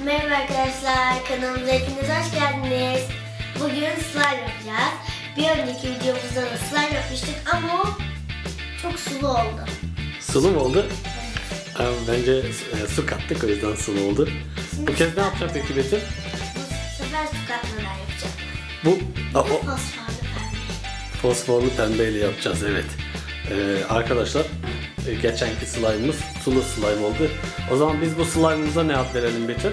Merhaba arkadaşlar, kanalımıza hepiniz hoş geldiniz. Bugün slime yapacağız. Bir önceki videomuzda da slime yapmıştık ama o çok sulu oldu. Sulu mu oldu? Evet. Bence su kattık, o yüzden sulu oldu. Şimdi bu kez ne yapacağım peki Betül? Bu sefer su katmadan yapacağım. Bu fosforlu pembe. Fosforlu pembeyle yapacağız, evet. Arkadaşlar geçenki slime'ımız sulu slime oldu. O zaman biz bu slime'ımıza ne ad verelim Betül?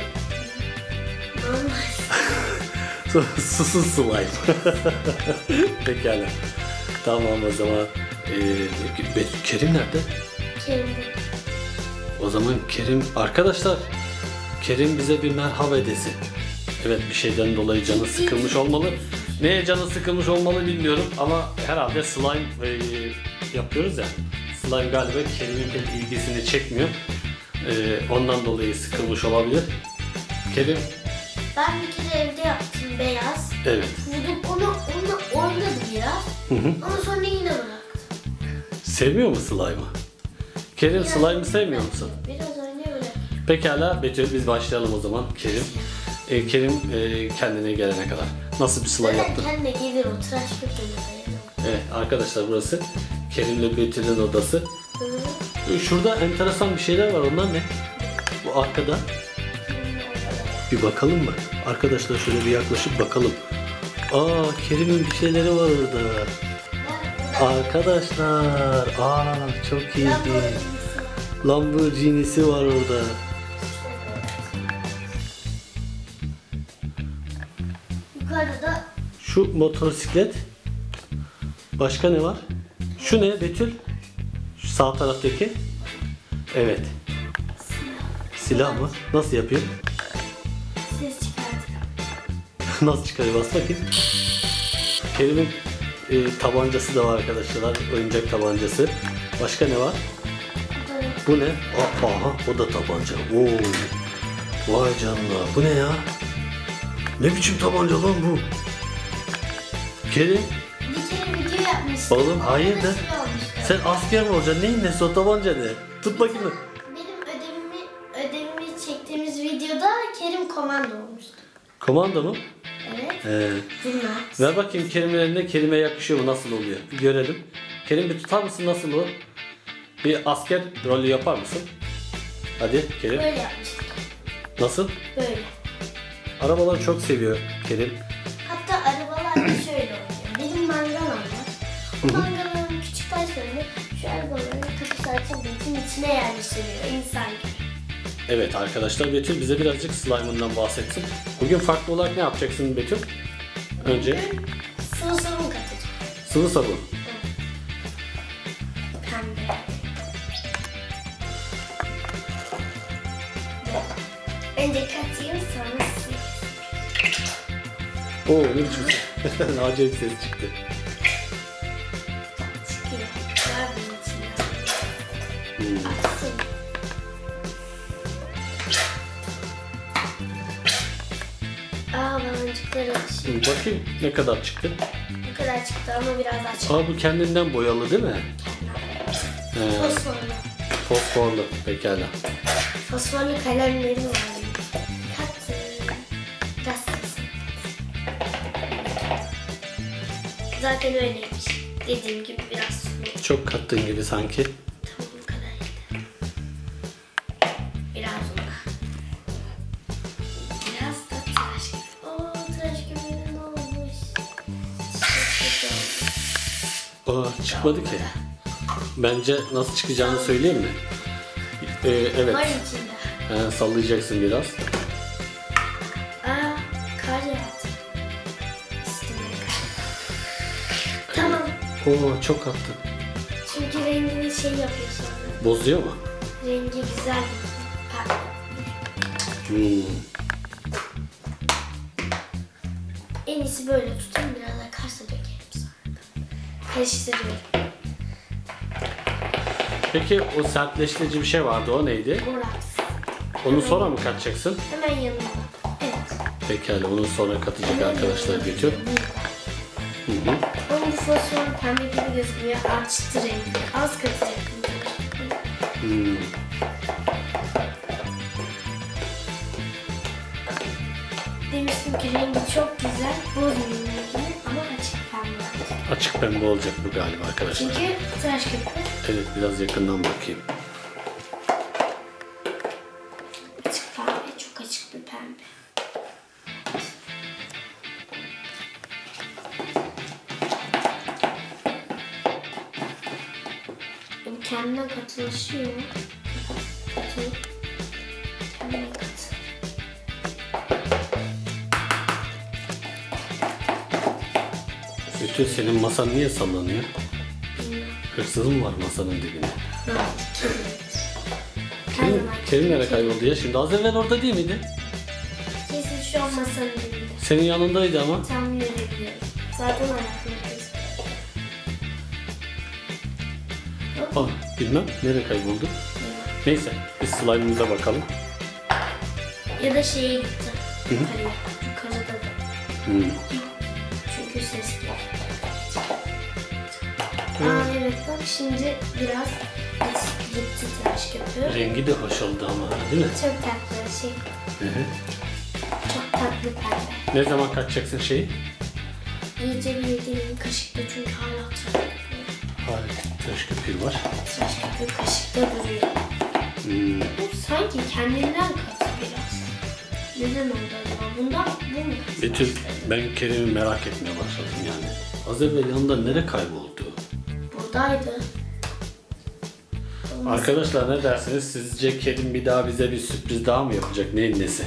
Susuz slime. Pekala. Tamam o zaman. Kerim nerede? Kerim. O zaman Kerim, arkadaşlar, Kerim bize bir merhaba desin. Evet, bir şeyden dolayı canı sıkılmış olmalı. Neye canı sıkılmış olmalı bilmiyorum ama herhalde slime yapıyoruz ya. Slime galiba Kerim'in ilgisini çekmiyor. Ondan dolayı sıkılmış olabilir. Kerim. Ben bir kere evde yaptım beyaz. Evet. Onunla oynadı biraz. Ama sonra yine bıraktım. Sevmiyor mu slime'ı? Kerim, slime'ı sevmiyor musun? Biraz oynuyor öyle. Pekala Betül, biz başlayalım o zaman Kerim. Kerim kendine gelene kadar. Nasıl bir slime yaptın? Kendine gelir o tıraş köpüğüne. Evet arkadaşlar, burası Kerim'le Betül'ün odası. Şurada enteresan bir şeyler var, onlar ne? Bu arkada. Bir bakalım mı? Arkadaşlar şöyle bir yaklaşıp bakalım. Aa, Kerim'in bir şeyleri var orada. Arkadaşlar, çok iyi. Lamborghini'si var orada. Yukarıda Şu motosiklet. Başka ne var? Şu ne Betül? Şu sağ taraftaki. Evet. Silah mı? Nasıl yapıyor? ses çıkartıyor. Nasıl çıkarıyor? Bas bakayım. Kerim'in tabancası da var arkadaşlar. Oyuncak tabancası. Başka ne var? Bu ne? Aha, o da tabanca. Oo. Vay canına. Bu ne ya? Ne biçim tabanca lan bu? Kerim. Bir kere video yapmıştım. Oğlum hayırdır? Sen asker mi olacaksın? Neyin nesi o tabanca ne? Tut bakayım. Benim ödevimi çektiğimiz videoda Kerim komando olmuştu. Komando mu? Evet. Bunlar. Ver bakayım Kerim'in eline, Kerim'e yakışıyor mu? Nasıl oluyor? Bir görelim. Kerim, bir tutar mısın? Nasıl bu? Bir asker rolü yapar mısın? Hadi Kerim. Böyle yapmıştık. Nasıl? Böyle. Arabaları çok seviyor Kerim. Hatta arabalar da şöyle oluyor. Benim mangalam var. Bu mangaların küçük taşlarını şu arabaların kapısı açıldığı için içine yerleştiriyor insan gibi. Evet arkadaşlar, Betül bize birazcık slime'ından bahsetsin. Bugün farklı olarak ne yapacaksın Betül? Önce sıvı sabun katacağım. sıvı sabun. Evet. Pembe. Önce katayım sonra Oo, ne biçim ses? Acayip ses çıktı. çıkıyor. Var bunun içinde. Aksın. Baloncukları açayım. Bakayım ne kadar çıktı. Bu kadar çıktı ama biraz daha çıktı. Bu kendinden boyalı değil mi? Fosforlu. Fosforlu, pekala. Fosforlu kalemlerim var. Kattım. Gazetesi. Zaten öyleymiş. Dediğim gibi biraz sulu. Çok kattığın gibi sanki. Tamam, bu kadar yeter. Biraz una. Biraz da tıraş köpüğü. Tıraş köpüğü ne olmuş? Çok olmuş. Çıkmadı ki. Bence nasıl çıkacağını söyleyeyim mi? Evet. Var içinde. Sallayacaksın biraz. Kar yağdı. Üstüne kar. Tamam. Çok kattın. Çünkü rengini şey yapıyor sonra. Bozuyor mu? Rengi güzel. En iyisi böyle tutayım, biraz da karsa dökelim sonra. Karıştırıyorum. Peki o sertleştirici bir şey vardı, o neydi? Boraks. Onu sonra mı katacaksın? Hemen yanında. Evet. Pekala, onu sonra katacak arkadaşlar Betül. Onun fosfor pembe gibi gözükmüyor. Açtı rengi. Az katacaktım. Çünkü rengi çok güzel. Bozmuyor rengini ama açık pembe. Açık pembe olacak bu galiba arkadaşlar. Çünkü tıraş köpüğü. Evet, biraz yakından bakayım. Açık pembe. Çok açık bir pembe. Bu kendine katılaşıyor. Kendine katı. Betül, senin masan niye sallanıyor? Bilmiyorum. Hırsız mı var masanın dibinde? Ha, Her zaman. Kerim nereye kayboldu ya? Şimdi az evvel orada değil miydi? Kesin şu an masanın dibinde. Senin yanındaydı ama. Tahmin edebiliyorum. Zaten ayakları kız. Bilmem nereye kayboldu. Neyse, biz slime'ımıza bakalım. Ya da şeye gitti. Hı. Yukarıya. Yukarıda da. Hmm. Çünkü ses geliyor. Aa evet bak şimdi biraz gitti tıraş köpüğü. Rengi de hoş oldu ama, değil mi? Çok tatlı şey. Hı hı. Çok tatlı pembe. Ne zaman kaçacaksın şeyi? İyice bir yediğim kaşıkta çünkü hala tıraş köpüğü. Hayır, tıraş köpüğü var. Tıraş köpüğü kaşıkta duruyor. Bu sanki kendinden katı biraz. Neden oldu acaba? Bundan bu mu katı? Betül, ben Kerim'i merak etmeye başladım yani. Az evvel yanında nereye kayboldu? Buradaydı. Arkadaşlar ne dersiniz? Sizce Kerim bir daha bize bir sürpriz daha mı yapacak? Neyin nesi?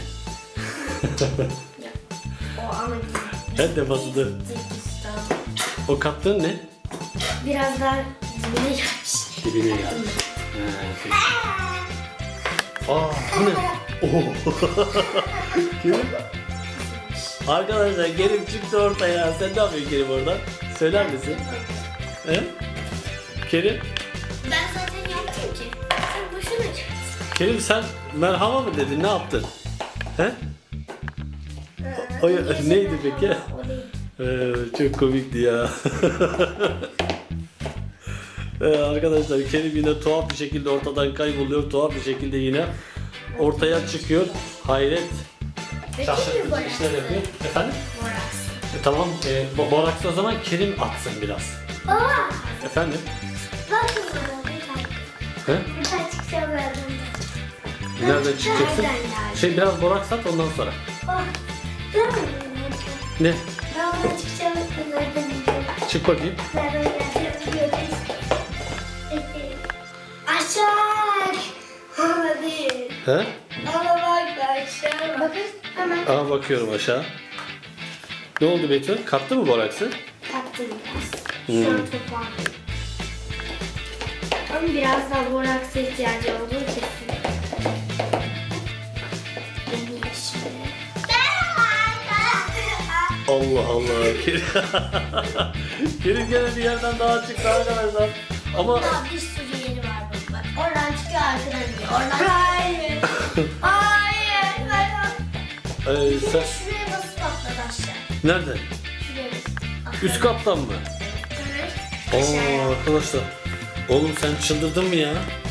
O ama Her defasında. O kattığın ne? biraz daha dibine gelmiş. Dibine gelmiş. Peki. Aa, bu ne? Kerim. Arkadaşlar Kerim çıktı ortaya. Sen ne yapıyorsun Kerim oradan? Söyler misin? He? Kerim? Ben zaten yaptım ki. Sen boşuna çıktın. Kerim sen merhaba mı dedin? Ne yaptın? He? Neydi peki? O değil. Çok komikti ya. Arkadaşlar Kerim yine tuhaf bir şekilde ortadan kayboluyor. Tuhaf bir şekilde yine ortaya çıkıyor. Hayret. Şaşırtıcı işler yapıyor. Efendim? Boraks. Tamam. Boraks'ı o zaman Kerim atsın biraz. Baba. Efendim? Bak kızım. He? Bir tane çıkacağım verdim. Nereden çıkacaksın? Nereden geldi? Şey biraz boraks at ondan sonra. Bak. Değil mi? Ne? Ben ona çıkacağım. Nereden geldi? Çık bakayım. Nereden geldi? Göreceğiz. Aşağı. Hadi. He? Ama bak aşağı. Bakın hemen Aa, bakıyorum aşağı. Ne oldu Betül? Kattı mı boraksı? taktım biraz. Şu an toparlıyorum. Ama biraz daha boraksa ihtiyacı olduğu kesin. Deneyim şimdi. Allah Allah. Kerim gene bir yerden daha çıktı arkadaşlar. Ama Daha bir sürü yeri var bak. Oradan çıkıyor arkadan gidiyor. Oradan hayır. Hayır. Bir sen de şuraya basıp atladı aşağı. nerede? Şuraya basıp. Üst kattan mı? Evet. Oo Aşağıya. arkadaşlar. Oğlum sen çıldırdın mı ya?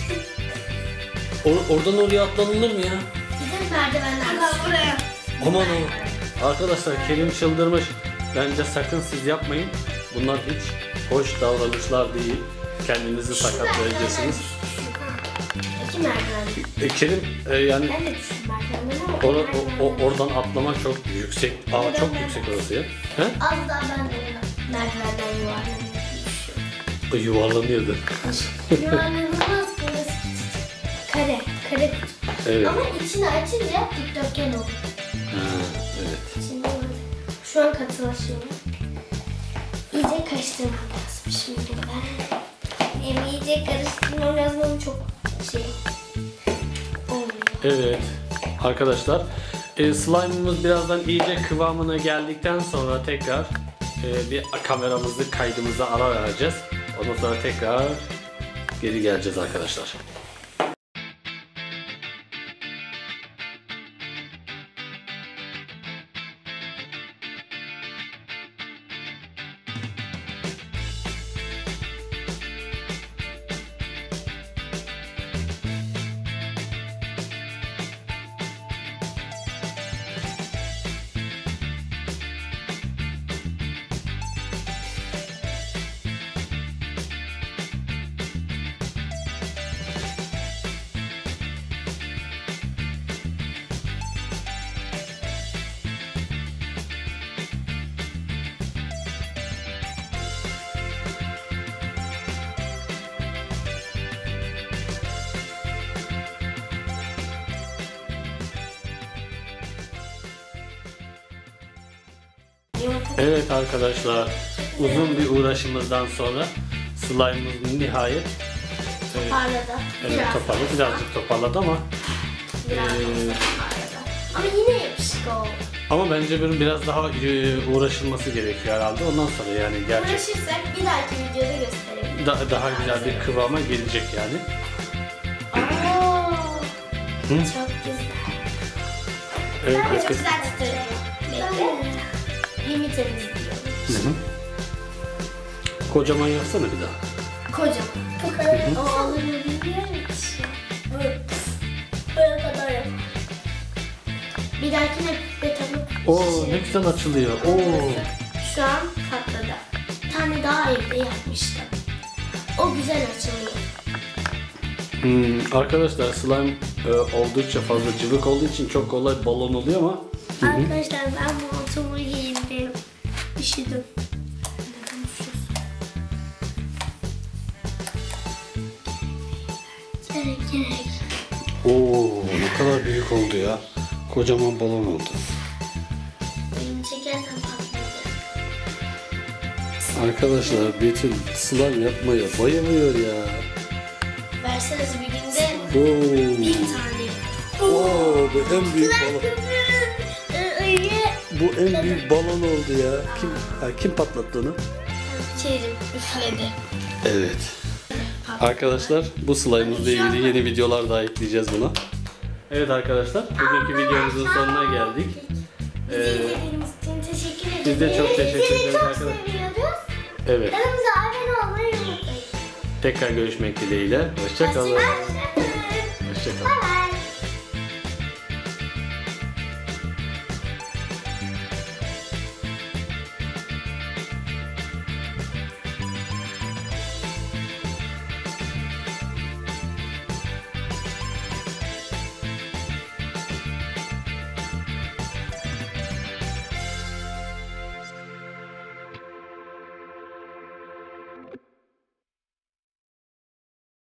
Oradan oraya atlanılır mı ya? Bizim merdivenler. Buraya. Aman aman. Arkadaşlar Kerim çıldırmış. Bence sakın siz yapmayın. Bunlar hiç hoş davranışlar değil. Kendinizi sakatlayacaksınız. İki merdiven. Kerim yani Ben de düştüm merdivenden ama oradan atlamak çok yüksek. Aa, çok yüksek orası ya. He? az daha ben de merdivenden yuvarlanıyorum. Yuvarlanıyordu. Yuvarlanılmaz burası. Kare. Kare kutu. Evet. Ama içini açınca dikdörtgen olur. Ha, evet. Şimdi şu an katılaşıyor. İyice karıştırmam lazım şimdi ben. Hem iyice karıştırmam lazım ama çok şey olmuyor. Evet. Arkadaşlar slime'ımız birazdan iyice kıvamına geldikten sonra tekrar bir kameramızı kaydımıza ara vereceğiz. Ondan sonra tekrar geri geleceğiz arkadaşlar. Evet arkadaşlar, uzun bir uğraşımızdan sonra slime'ımız nihayet Toparladı. evet, toparladı. Birazcık toparladı ama Toparladı. Ama yine yapışık oldu. ama bence biraz daha uğraşılması gerekiyor herhalde. Ondan sonra yani gerçek Uğraşırsak bir dahaki videoda gösterelim. daha güzel bir kıvama gelecek yani. Çok güzel. Evet, Ben de çok güzel tutuyorum. Bekle. Limi temizliyorum. Hı. Kocaman yapsana bir daha. Kocaman. Bu kadar. O alıyor bilmiyorum ki. Böyle kadar yap. Bir dahakine betonu Oo ne güzel açılıyor. Oo. Şu an patladı. Bir tane daha evde yapmıştım. O güzel açılıyor. Arkadaşlar slime oldukça fazla cıvık olduğu için çok kolay balon oluyor ama Arkadaşlar ben montumu giydim. Üşüdüm. Gerek. Oo ne kadar büyük oldu ya. Kocaman balon oldu. Elimi çekersen patlayacak. Arkadaşlar Betül slime yapmaya bayılıyor ya. Verseniz bir günde Oo. 1000 tane. Oo bu en büyük balon. Bu en büyük balon oldu ya. Kim patlattı onu? Çerim üfledi. Evet. Arkadaşlar bu slime'ımızla ilgili yeni videolar daha ekleyeceğiz buna. Evet arkadaşlar bugünkü videomuzun sonuna geldik. İzlediğiniz için teşekkür ederim. Biz de çok teşekkür Sizi ederiz çok arkadaşlar. seviyoruz. Evet. Kanalımıza abone olmayı unutmayın. Tekrar görüşmek dileğiyle. Hoşça kalın. Hoşçakalın. Hoşça kalın.